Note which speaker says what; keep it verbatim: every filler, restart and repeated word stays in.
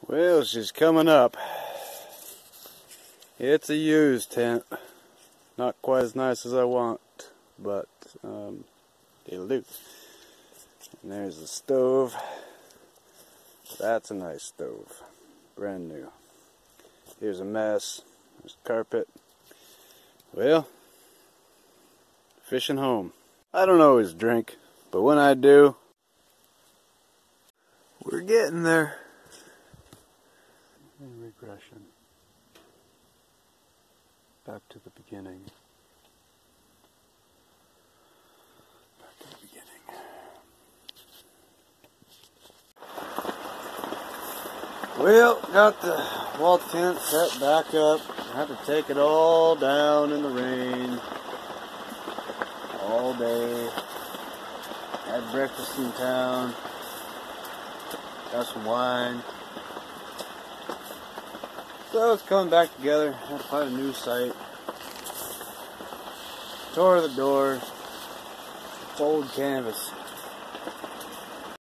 Speaker 1: Well, she's coming up. It's a used tent. Not quite as nice as I want, but um, it'll do. And there's the stove. That's a nice stove. Brand new. Here's a mess. There's carpet. Well, fishing home. I don't always drink, but when I do, we're getting there. In regression. Back to the beginning. Back to the beginning. Well, got the wall tent set back up. I had to take it all down in the rain. All day. Had breakfast in town. Got some wine. So it's coming back together. Had to find a new site. Tore the door. It's old canvas.